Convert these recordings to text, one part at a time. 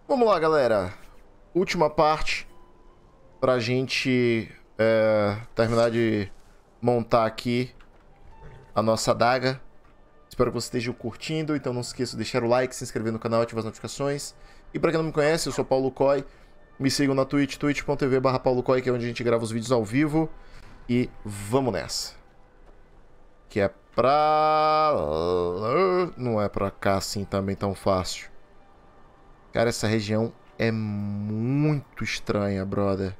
Vamos lá, galera. Última parte pra gente terminar de montar aqui a nossa adaga. Espero que vocês estejam curtindo, então não se esqueça de deixar o like, se inscrever no canal e ativar as notificações. E pra quem não me conhece, eu sou Paulo Coy. Me sigam na Twitch, twitch.tv/paulocoy, que é onde a gente grava os vídeos ao vivo. E vamos nessa. Que é pra... Não é pra cá assim também tão fácil. Cara, essa região é muito estranha, brother.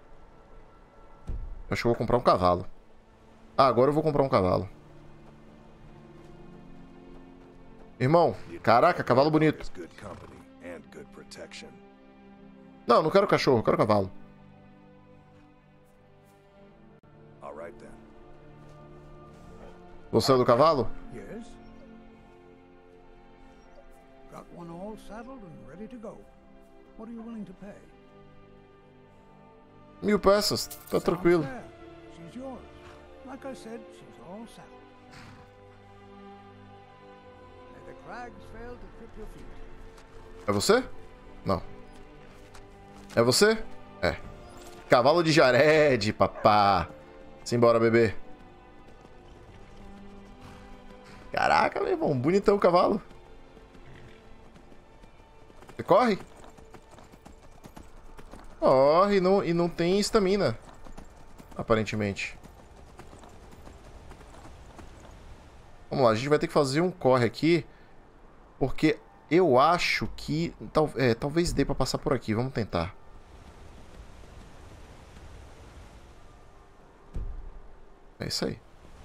Acho que eu vou comprar um cavalo. Ah, agora eu vou comprar um cavalo. Irmão, caraca, cavalo bonito. Não, não quero cachorro, eu quero cavalo. Você é do cavalo? Yes. Got one all saddled and ready to go. What are you willing to pay? 1000 peças, tá tranquilo. Fair. She's yours. Like I said, she's all saddled. May the crags fail to trip your feet. É você? Não. É você? É. Cavalo de Jared, papá. Simbora, bebê. Caraca, meu irmão, bonitão o cavalo. Você corre? Corre e não tem estamina. Aparentemente. Vamos lá, a gente vai ter que fazer um corre aqui. Porque eu acho que... talvez dê pra passar por aqui. Vamos tentar. É isso aí.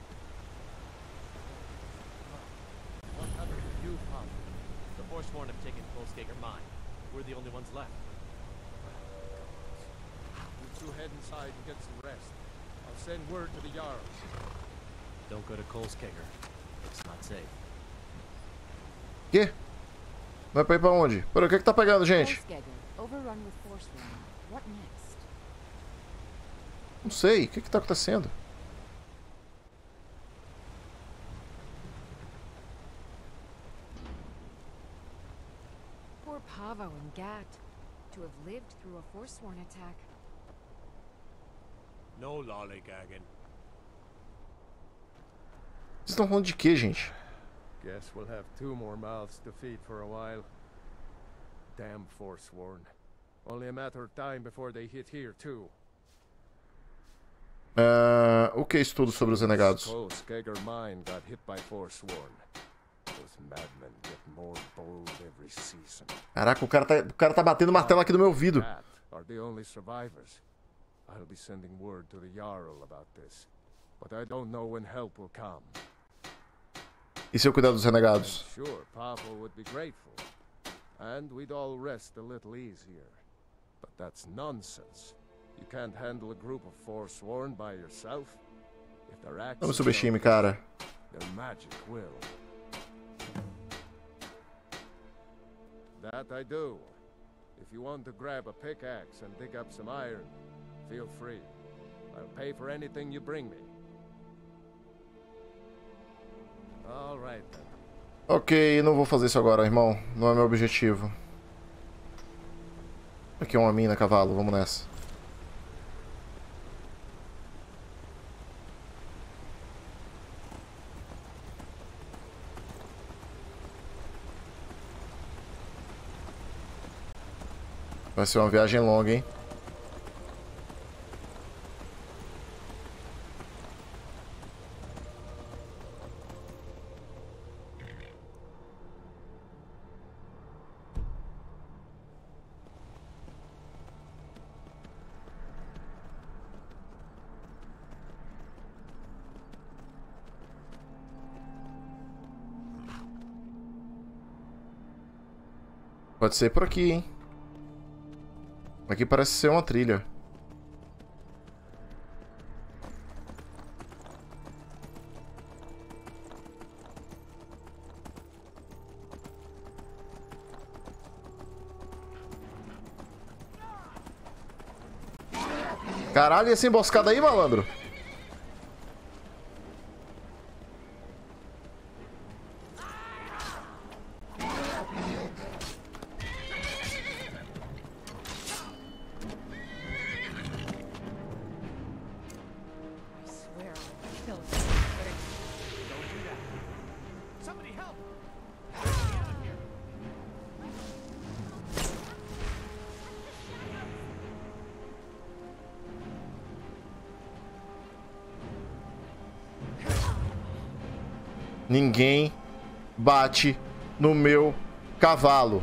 Send word to the Jarl. Don't go to Kolskager. It's not safe. Quê? Vai pra ir pra onde? Pera, o que tá pegando, gente? Não sei, o que tá acontecendo? Poor Pavo and Gat, to have lived through a Forsworn attack. No lollygagging. Vocês estão falando de quê, gente? Guess we'll have two more mouths to feed for a while. Damn Forsworn. Only a matter of time before they hit here too. O que é isso tudo sobre os renegados? Skager mine got hit by Forsworn. Those madmen get more bold every season. Caraca, o cara tá batendo martelo aqui no meu ouvido. Are the only survivors. I'll be sending word to the Jarl about this, but I don't know when help will come. E se eu cuidar dos renegados? I'm sure Papa would be grateful, and we'd all rest a little easier. But that's nonsense. You can't handle a group of Forsworn by yourself. If their Não me axes subestime, don't, cara. their magic will. That I do. If you want to grab a pickaxe and dig up some iron, feel free. I'll pay for anything you bring me. All right then. Ok, não vou fazer isso agora, irmão. Não é meu objetivo. Aqui é uma mina, cavalo. Vamos nessa. Vai ser uma viagem longa, hein? Pode ser por aqui, hein? Aqui parece ser uma trilha. Caralho, e essa emboscada aí, malandro? Ninguém bate no meu cavalo.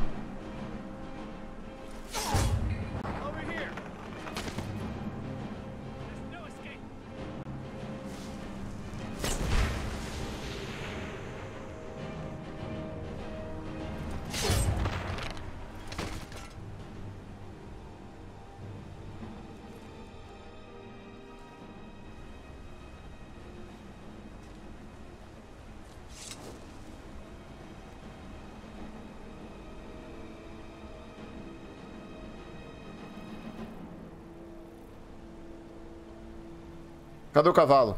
Cadê o cavalo?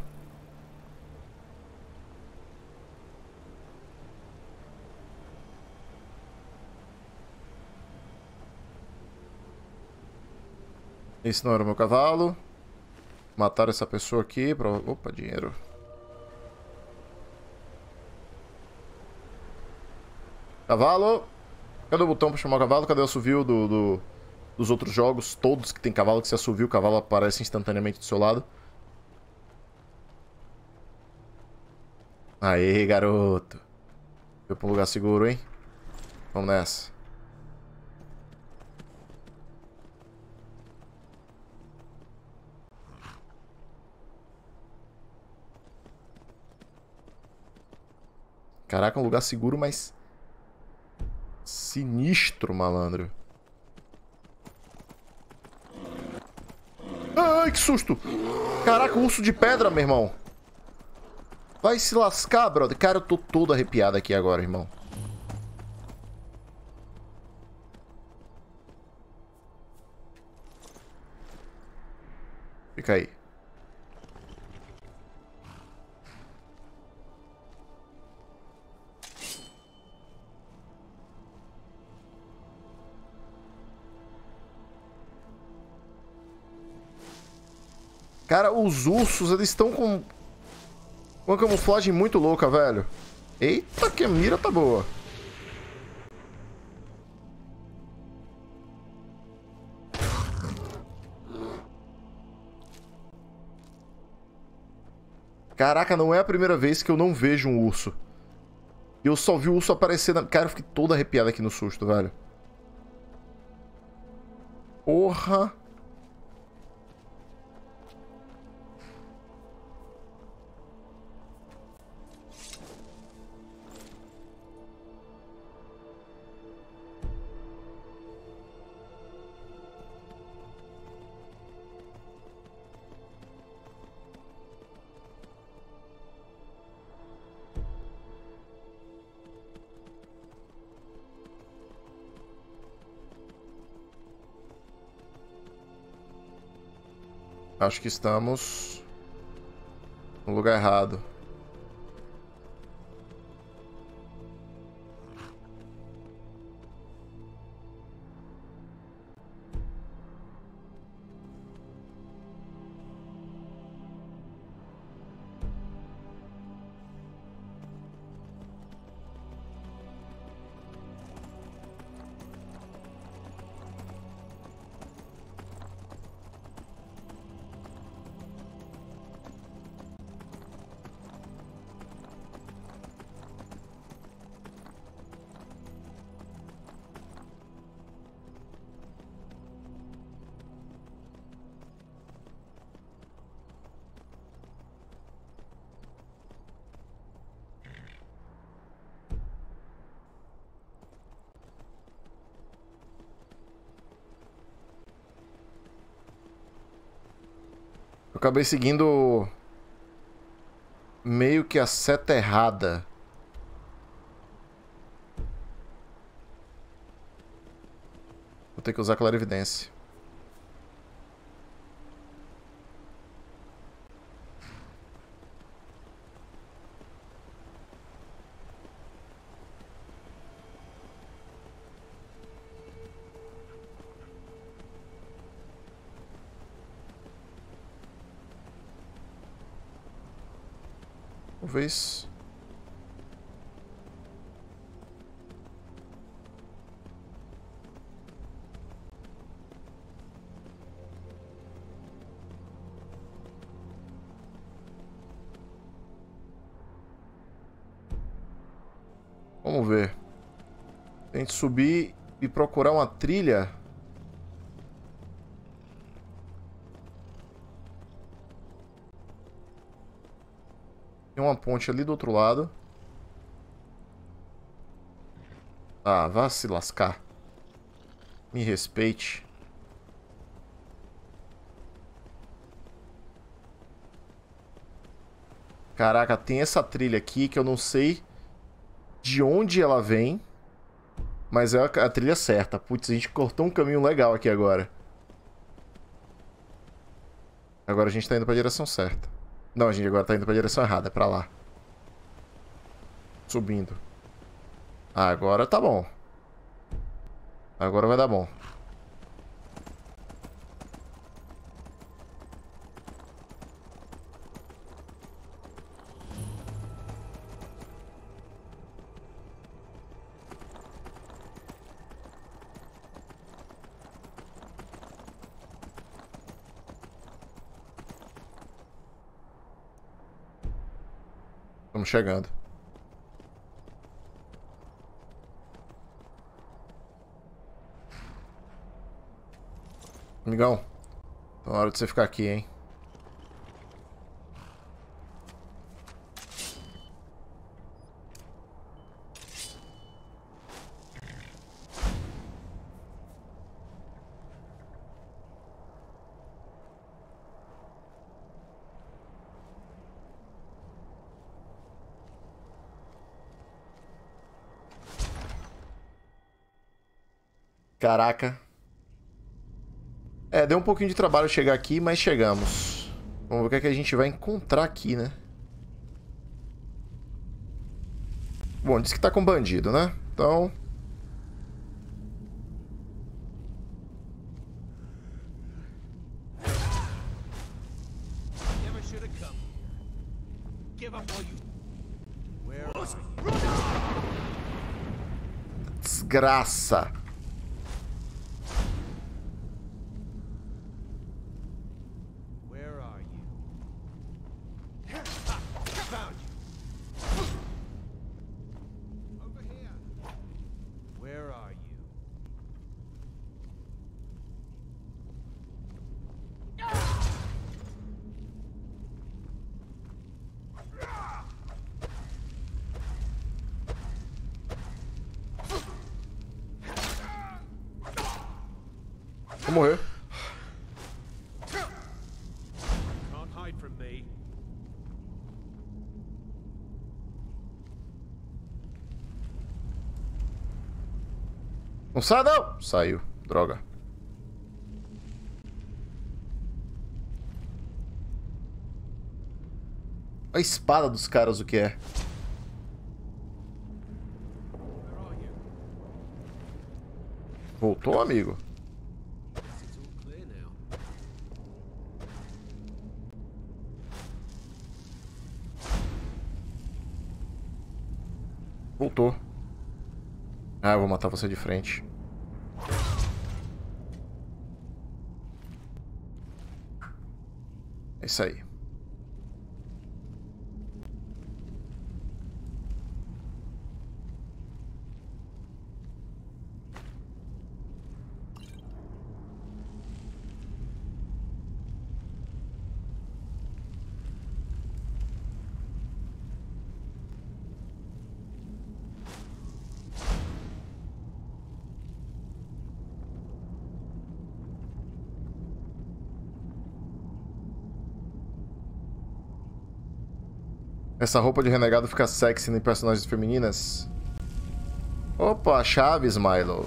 Esse não era o meu cavalo. Mataram essa pessoa aqui. Opa, dinheiro. Cavalo. Cadê o botão pra chamar o cavalo? Cadê o assovio dos outros jogos? Todos que tem cavalo, que se assovia, o cavalo aparece instantaneamente do seu lado. Aê, garoto. Foi pra um lugar seguro, hein? Vamos nessa. Caraca, um lugar seguro, mas... sinistro, malandro. Ai, que susto! Caraca, urso de pedra, meu irmão. Vai se lascar, brother. Cara, eu tô todo arrepiado aqui agora, irmão. Fica aí. Cara, os ursos, eles estão com uma camuflagem muito louca, velho. Eita, que a mira tá boa. Caraca, não é a primeira vez que eu não vejo um urso. E eu só vi o urso aparecer na... Cara, eu fiquei todo arrepiado aqui no susto, velho. Porra. Acho que estamos no lugar errado. Eu acabei seguindo meio que a seta errada. Vou ter que usar clarividência. Talvez. Vamos ver. A gente subir e procurar uma trilha. Tem uma ponte ali do outro lado. Ah, vá se lascar. Me respeite. Caraca, tem essa trilha aqui que eu não sei de onde ela vem. Mas é a trilha certa. Putz, a gente cortou um caminho legal aqui agora. Agora a gente tá indo pra direção certa. Não, a gente agora tá indo pra direção errada. É pra lá. Subindo. Ah, agora tá bom. Agora vai dar bom. Estamos chegando. Amigão, tá na hora de você ficar aqui, hein? Caraca. É, deu um pouquinho de trabalho chegar aqui, mas chegamos. Vamos ver o que é que a gente vai encontrar aqui, né? Bom, diz que tá com bandido, né? Então... Desgraça. Vou morrer. Não sai, não! Saiu. Droga. A espada dos caras, o que é? Voltou, amigo? Voltou. Ah, eu vou matar você de frente. É isso aí. Essa roupa de renegado fica sexy em personagens femininas. Opa, Chaves, Milo.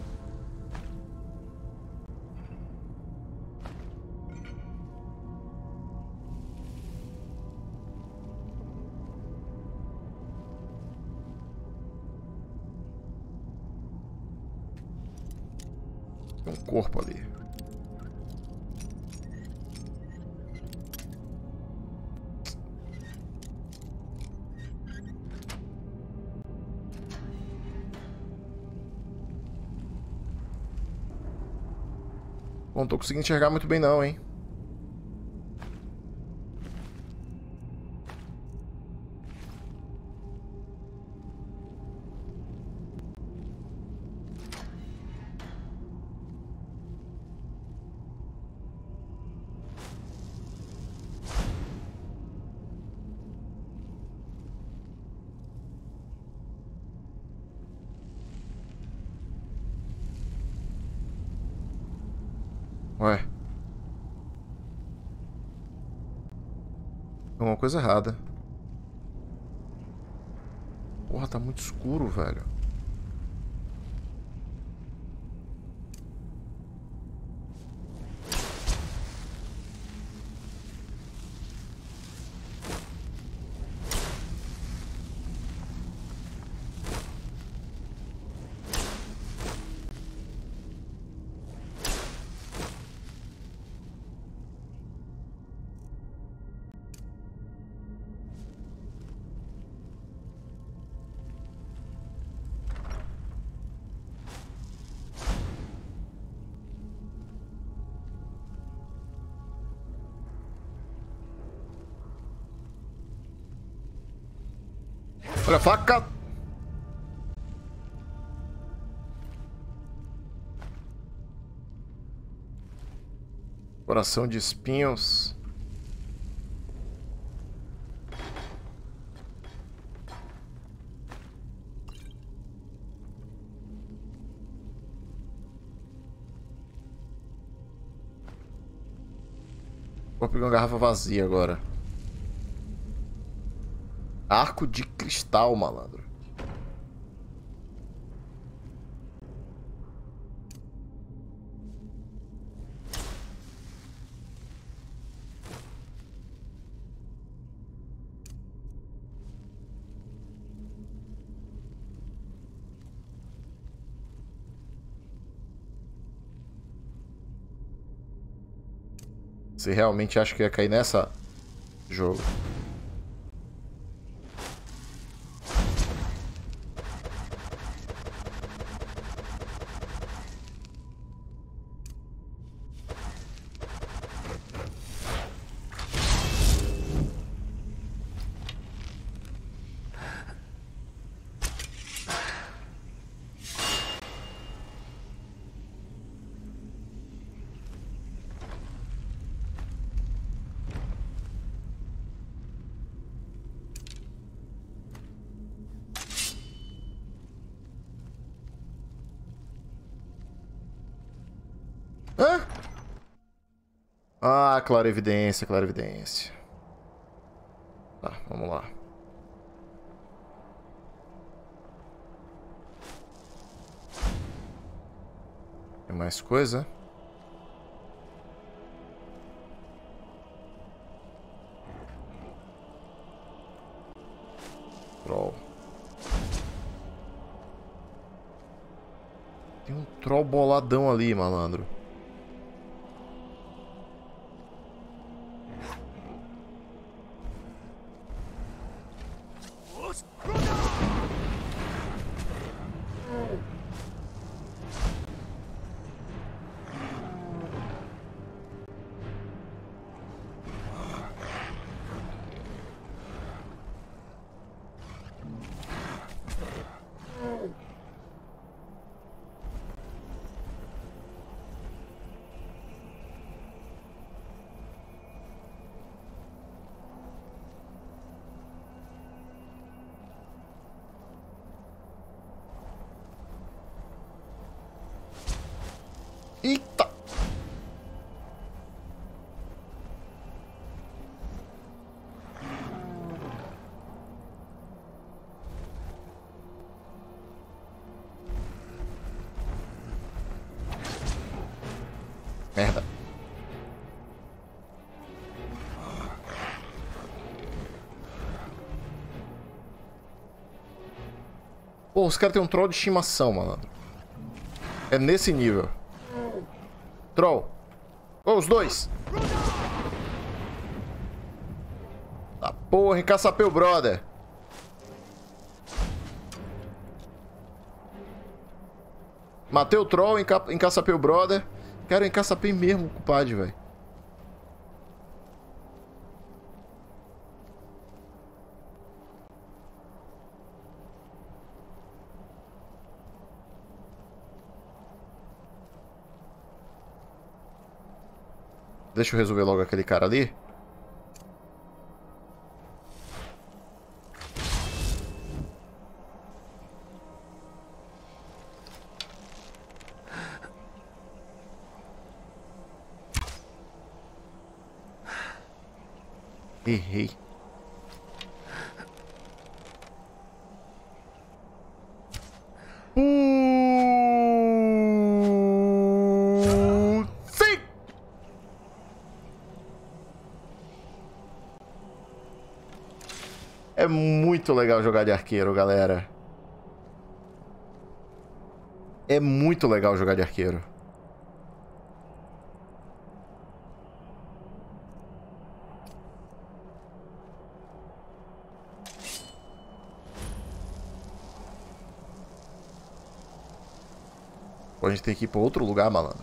Tem um corpo ali. Não tô conseguindo enxergar muito bem não, hein? Ué. Tem alguma coisa errada. Porra, tá muito escuro, velho. Olha a faca! Coração de espinhos. Vou pegar uma garrafa vazia agora. Arco de cristal, malandro. Você realmente acha que ia cair nessa jogo? Hã? Ah, clarividência, clarividência. Tá, vamos lá. Tem mais coisa? Troll. Tem um troll boladão ali, malandro. Eita! Merda. Pô, os caras têm um troll de estimação, mano. É nesse nível. Troll. Ô, os dois. Tá porra, encaçapei o brother. Matei o troll, encaçapei o brother. Cara, eu encaçapei mesmo o compadre, velho. Deixa eu resolver logo aquele cara ali. Errei. Sim! É muito legal jogar de arqueiro, galera. É muito legal jogar de arqueiro. Pô, a gente tem que ir pra outro lugar, malandro.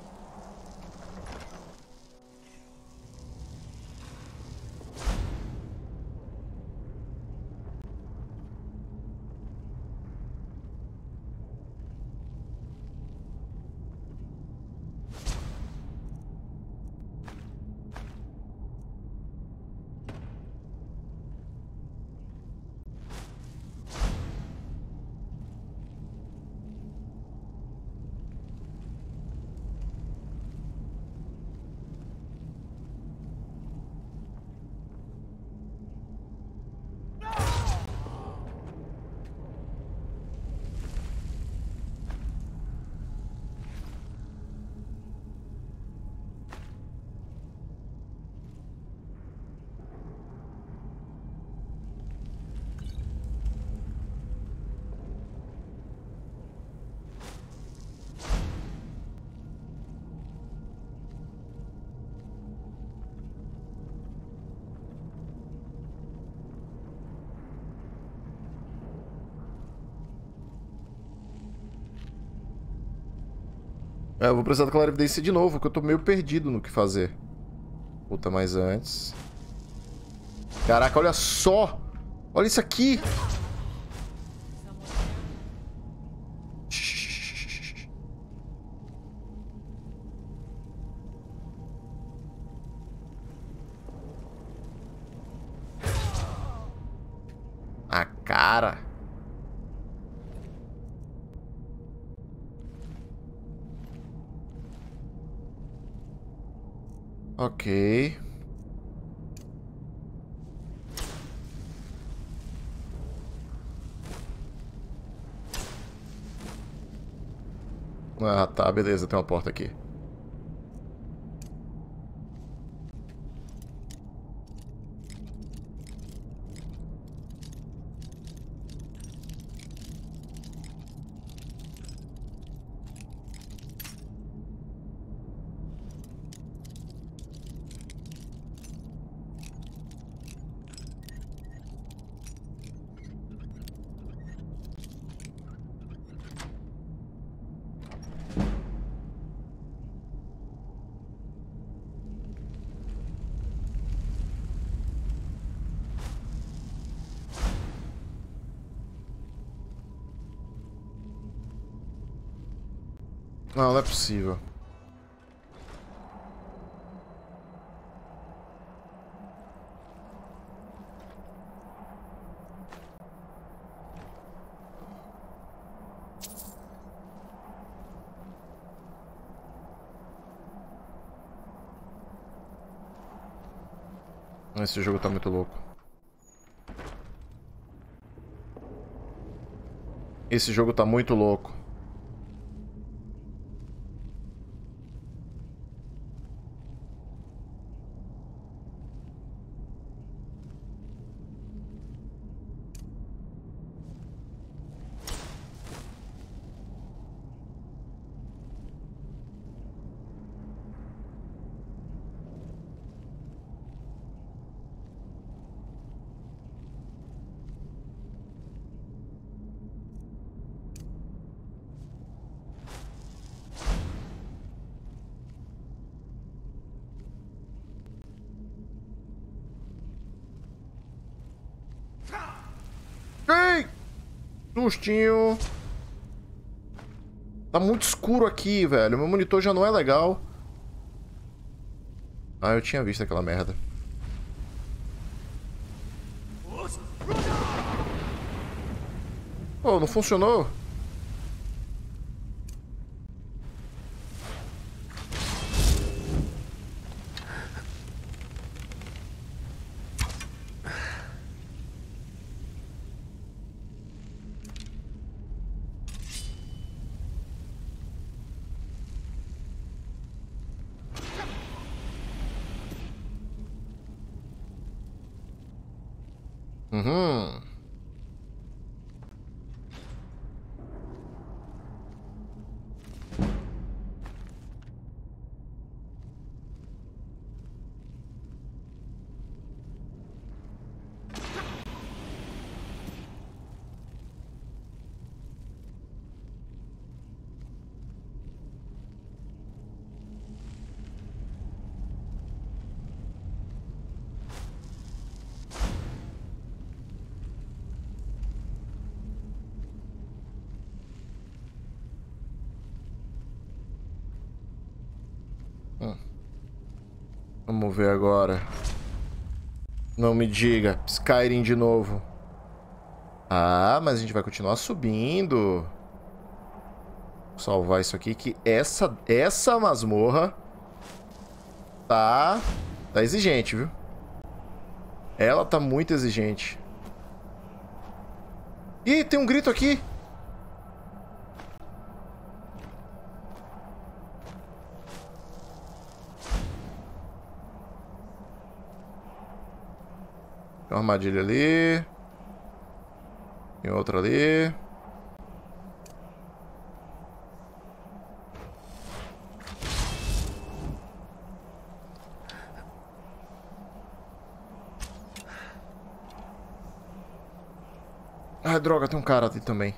É, eu vou precisar da clarividência de novo, porque eu tô meio perdido no que fazer. Puta, mas antes... Caraca, olha só! Olha isso aqui! A cara! Ok. Ah, tá, beleza, tem uma porta aqui. Não, não é possível. Esse jogo tá muito louco. Esse jogo tá muito louco. Ei! Sustinho. Tá muito escuro aqui, velho. Meu monitor já não é legal. Ah, eu tinha visto aquela merda. Pô, não funcionou? Uhum. Vamos ver agora. Não me diga. Skyrim de novo. Ah, mas a gente vai continuar subindo. Vou salvar isso aqui, que essa masmorra tá exigente, viu? Ela tá muito exigente. Ih, tem um grito aqui. Tem uma armadilha ali. Tem outra ali. Ah, droga, tem um cara ali também.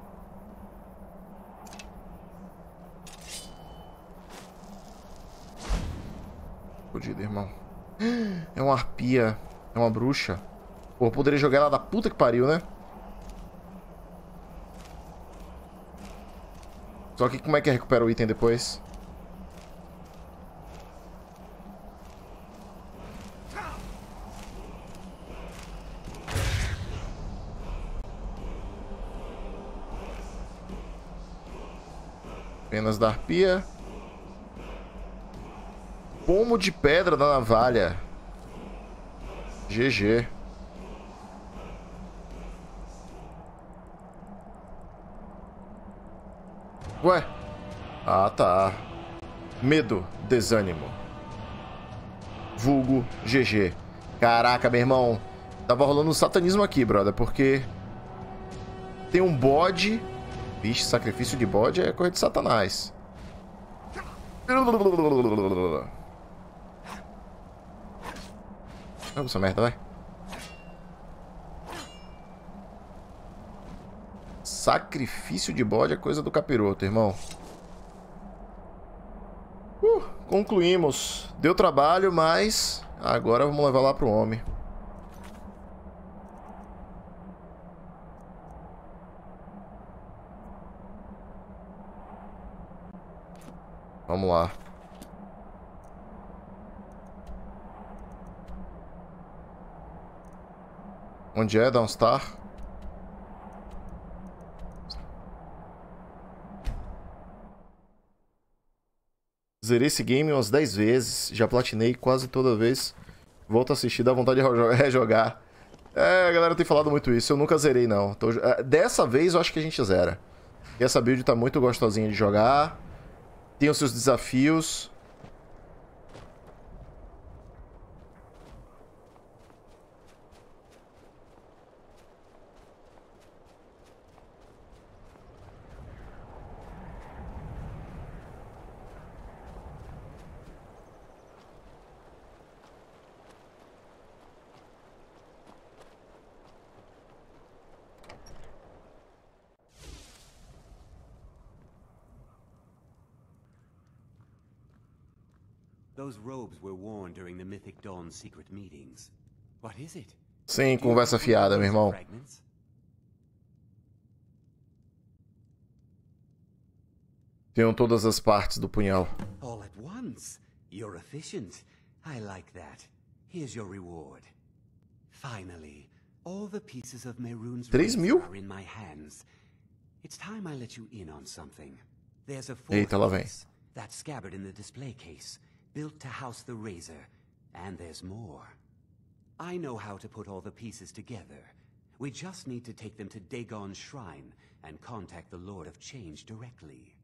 Fodido, irmão. É uma arpia. É uma bruxa. Pô, eu poderia jogar ela da puta que pariu, né? Só que como é que recupera o item depois? Penas da arpia. Pomo de pedra da navalha. GG. Ué? Ah, tá. Medo, desânimo. Vulgo GG. Caraca, meu irmão. Tava rolando um satanismo aqui, brother, porque tem um bode. Vixe, sacrifício de bode é coisa de satanás. Vamos essa merda, vai. Sacrifício de bode é coisa do capiroto, irmão. Concluímos. Deu trabalho, mas agora vamos levar lá pro homem. Vamos lá. Onde é? Dawnstar? Zerei esse game umas 10 vezes. Já platinei quase toda vez. Volto a assistir, dá vontade de rejogar. É, a galera tem falado muito isso. Eu nunca zerei, não. Dessa vez eu acho que a gente zera. E essa build tá muito gostosinha de jogar. Tem os seus desafios. Those robes were worn during the Mythic Dawn's secret meetings. What is it? Sim, conversa fiada, meu irmão. Tenho todas as partes do punhal. All at once. You're efficient. I like that. Here's your reward. Finally, all the pieces of Mehrunes' 3.000? are in my hands. It's time I let you in on something. There's a Eita, lá vem. piece, that scabbard in the display case, built to house the razor, and there's more. I know how to put all the pieces together. We just need to take them to Dagon's shrine and contact the Lord of Change directly.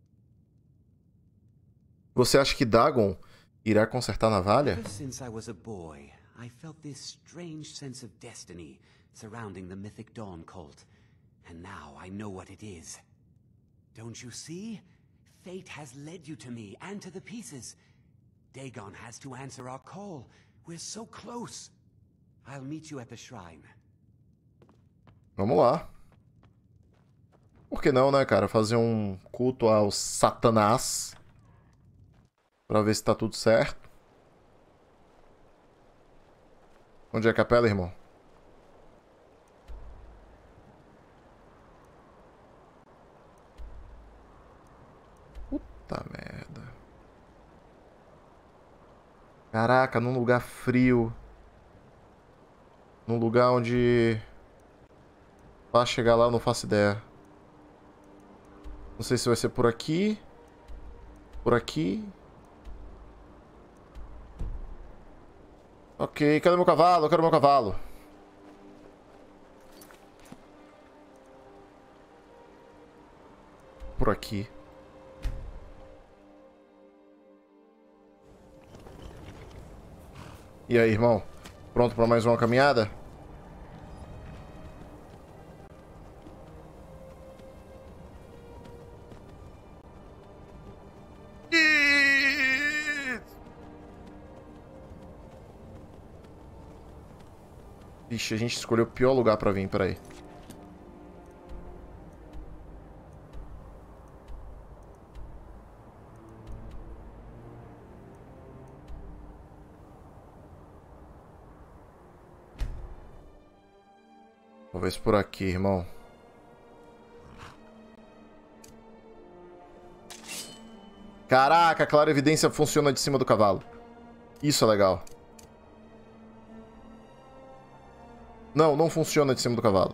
Você acha que Dagon irá consertar a navalha? Ever since I was a boy, I felt this strange sense of destiny surrounding the mythic Dawn cult. And now I know what it is. Don't you see? Fate has led you to me and to the pieces. Dagon has to answer our call. We're so close. I'll meet you at the shrine. Vamos lá. Por que não, né, cara? Fazer um culto ao Satanás. Pra ver se tá tudo certo. Onde é a capela, irmão? Puta merda. Caraca, num lugar frio. Num lugar onde... Pra chegar lá eu não faço ideia. Não sei se vai ser por aqui. Por aqui. Ok, cadê meu cavalo? Eu quero meu cavalo. Por aqui. E aí, irmão? Pronto para mais uma caminhada? Vixe, a gente escolheu o pior lugar pra vir, peraí. Talvez por aqui, irmão. Caraca, a clara evidência funciona de cima do cavalo. Isso é legal. Não, não funciona de cima do cavalo.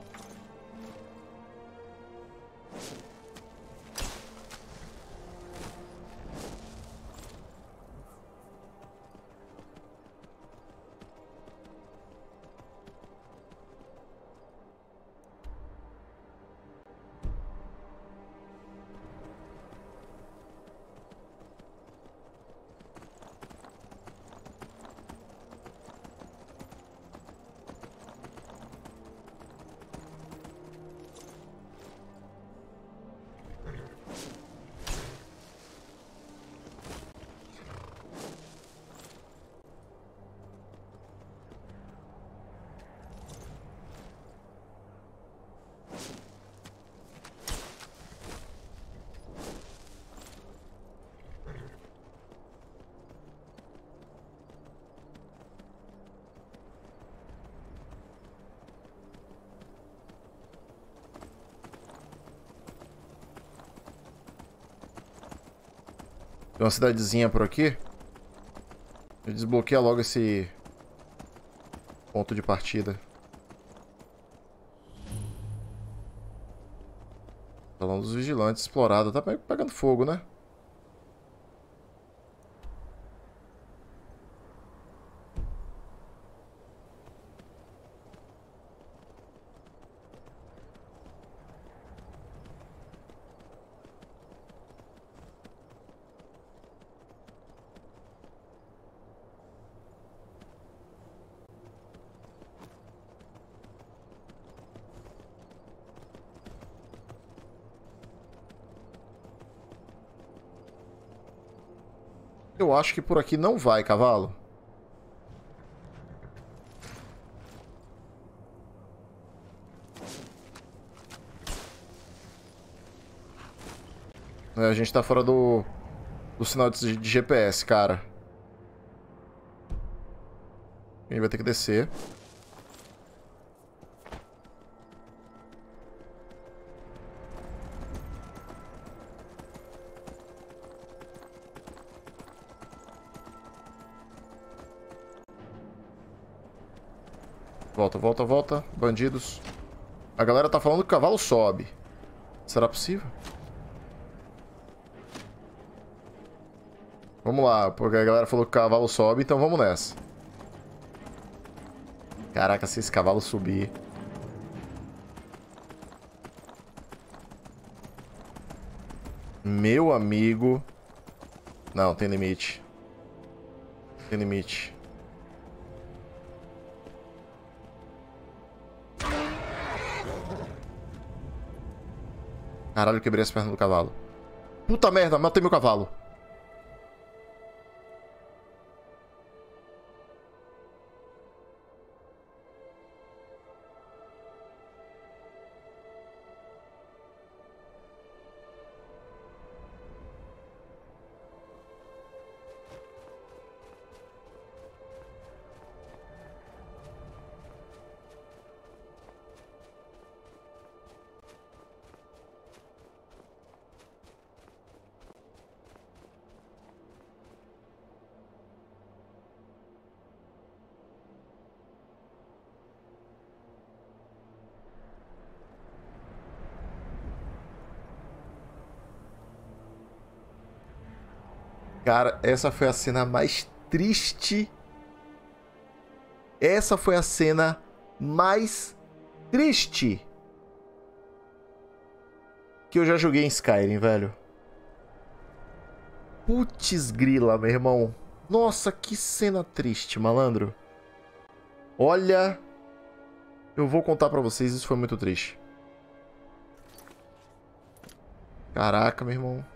Tem uma cidadezinha por aqui. Eu desbloqueio logo esse ponto de partida. Salão dos Vigilantes explorado. Tá pegando fogo, né? Eu acho que por aqui não vai, cavalo. É, a gente tá fora do sinal de GPS, cara. A gente vai ter que descer. Volta, volta, volta. Bandidos. A galera tá falando que o cavalo sobe. Será possível? Vamos lá, porque a galera falou que o cavalo sobe, então vamos nessa. Caraca, se esse cavalo subir... Meu amigo... Não, tem limite. Tem limite. Caralho, eu quebrei as pernas do cavalo. Puta merda, matei meu cavalo. Cara, essa foi a cena mais triste. Essa foi a cena mais triste que eu já joguei em Skyrim, velho. Putz grila, meu irmão. Nossa, que cena triste, malandro. Olha, eu vou contar pra vocês, isso foi muito triste. Caraca, meu irmão.